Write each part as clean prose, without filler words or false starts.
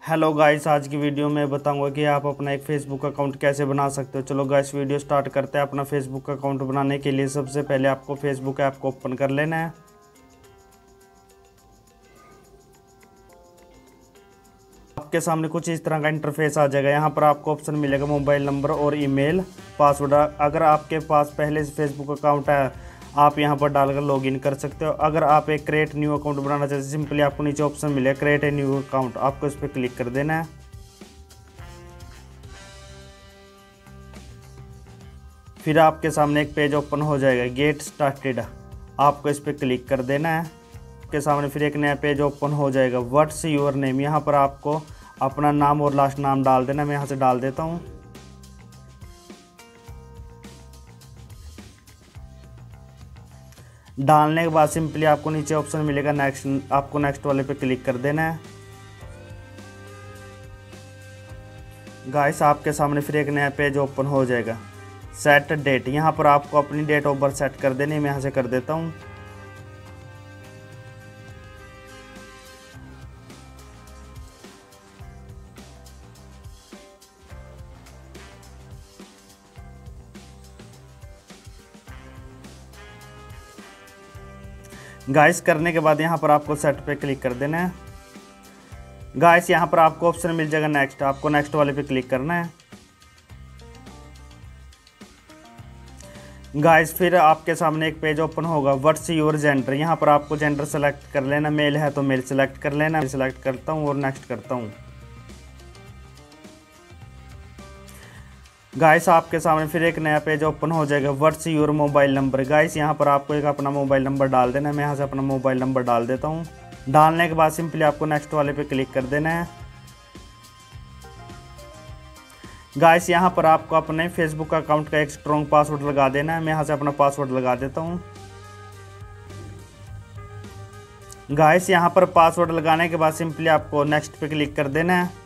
Hello guys, आज की video में बताऊंगा कि आप अपना एक फेसबुक अकाउंट कैसे बना सकते हो। चलो गाइस, वीडियो स्टार्ट करते हैं। अपना फेसबुक अकाउंट बनाने के लिए सबसे पहले आपको फेसबुक ऐप को ओपन कर लेना है। आपके सामने कुछ इस तरह का इंटरफेस आ जाएगा। यहाँ पर आपको ऑप्शन मिलेगा मोबाइल नंबर और ईमेल पासवर्ड। अगर आपके पास पहले से फेसबुक अकाउंट है, आप यहाँ पर डालकर लॉगिन कर सकते हो। अगर आप एक क्रिएट न्यू अकाउंट बनाना चाहते हैं, सिंपली आपको नीचे ऑप्शन मिलेगा क्रिएट ए न्यू अकाउंट, आपको इस पर क्लिक कर देना है। फिर आपके सामने एक पेज ओपन हो जाएगा, गेट स्टार्टेड, आपको इस पर क्लिक कर देना है। आपके सामने फिर एक नया पेज ओपन हो जाएगा, व्हाट्स योर नेम, यहाँ पर आपको अपना नाम और लास्ट नाम डाल देना। मैं यहाँ से डाल देता हूँ। डालने के बाद सिंपली आपको नीचे ऑप्शन मिलेगा नेक्स्ट, आपको नेक्स्ट वाले पे क्लिक कर देना है। गाइस, आपके सामने फिर एक नया पेज ओपन हो जाएगा, सेट डेट, यहाँ पर आपको अपनी डेट ऑफ बर्थ सेट कर देनी है। मैं यहाँ से कर देता हूँ। गाइस, करने के बाद यहाँ पर आपको सेट पे क्लिक कर देना है। गाइस, यहाँ पर आपको ऑप्शन मिल जाएगा नेक्स्ट, आपको नेक्स्ट वाले पे क्लिक करना है। गाइस, फिर आपके सामने एक पेज ओपन होगा, व्हाट्स योर जेंडर, यहाँ पर आपको जेंडर सेलेक्ट कर लेना। मेल है तो मेल सेलेक्ट कर लेना। सेलेक्ट करता हूँ और नेक्स्ट करता हूँ। गाइस, आपके सामने फिर एक नया पेज ओपन हो जाएगा, what's your mobile number. Guys, यहाँ पर आपको एक अपना मोबाइल नंबर डाल देना है। मैं यहाँ से अपना मोबाइल नंबर डाल देता हूँ। डालने के बाद सिंपली आपको नेक्स्ट वाले पे क्लिक कर देना है। गाइस, यहाँ पर आपको अपने फेसबुक अकाउंट का एक स्ट्रॉन्ग पासवर्ड लगा देना है। मैं यहाँ से अपना पासवर्ड लगा देता हूँ। गाइस, यहाँ पर पासवर्ड लगाने के बाद सिंपली आपको नेक्स्ट पे क्लिक कर देना है।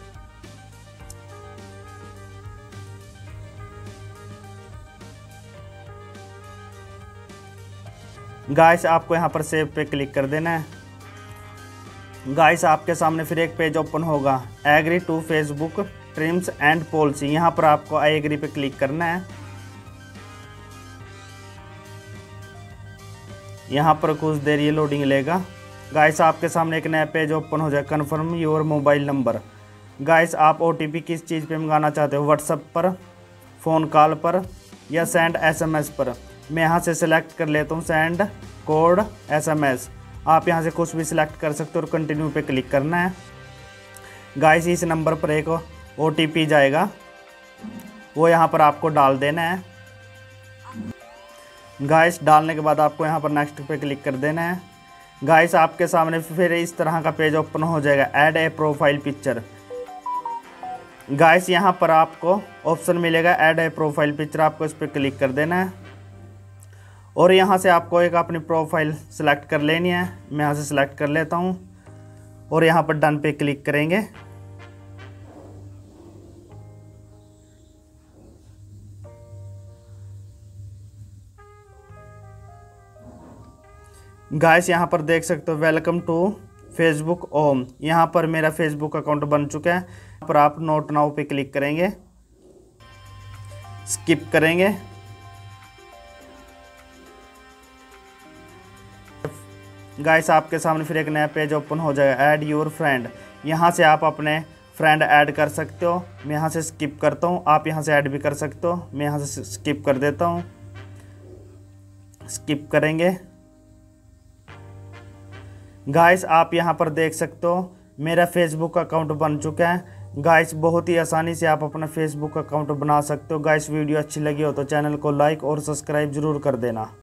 गाइस, आपको यहाँ पर सेव पे क्लिक कर देना है। गाइस, आपके सामने फिर एक पेज ओपन होगा, agree to Facebook terms and policy, यहाँ पर आपको आई एग्री पे क्लिक करना है। यहाँ पर कुछ देर ये लोडिंग लेगा। गाइस, आपके सामने एक नया पेज ओपन हो जाए, confirm your mobile number. Guys, आप ओटीपी किस चीज़ पे मंगाना चाहते हो, व्हाट्सएप पर, फ़ोन कॉल पर या सेंड एसएमएस पर। मैं यहाँ से सिलेक्ट कर लेता हूँ सेंड कोड एसएमएस। आप यहाँ से कुछ भी सिलेक्ट कर सकते हो और कंटिन्यू पे क्लिक करना है। गाइस, इस नंबर पर एक ओटीपी जाएगा, वो यहाँ पर आपको डाल देना है। गाइस, डालने के बाद आपको यहाँ पर नेक्स्ट पे क्लिक कर देना है। गाइस, आपके सामने फिर इस तरह का पेज ओपन हो जाएगा, add a profile picture. Guys, यहाँ पर आपको ऑप्शन मिलेगा ऐड ए प्रोफाइल पिक्चर, आपको इस पर क्लिक कर देना है और यहाँ से आपको एक अपनी प्रोफाइल सेलेक्ट कर लेनी है। मैं यहाँ से सिलेक्ट कर लेता हूँ और यहाँ पर डन पे क्लिक करेंगे। गाइस, यहाँ पर देख सकते हो वेलकम टू फेसबुक होम, यहाँ पर मेरा फेसबुक अकाउंट बन चुका है। यहाँ पर आप नोट नाउ पे क्लिक करेंगे, स्किप करेंगे। गाइस, आपके सामने फिर एक नया पेज ओपन हो जाएगा, ऐड योर फ्रेंड, यहाँ से आप अपने फ्रेंड ऐड कर सकते हो। मैं यहाँ से स्किप करता हूँ, आप यहाँ से ऐड भी कर सकते हो। मैं यहाँ से स्किप कर देता हूँ, स्किप करेंगे। गाइस, आप यहाँ पर देख सकते हो मेरा फेसबुक अकाउंट बन चुका है। गाइस, बहुत ही आसानी से आप अपना फेसबुक अकाउंट बना सकते हो। गाइस, वीडियो अच्छी लगी हो तो चैनल को लाइक और सब्सक्राइब जरूर कर देना।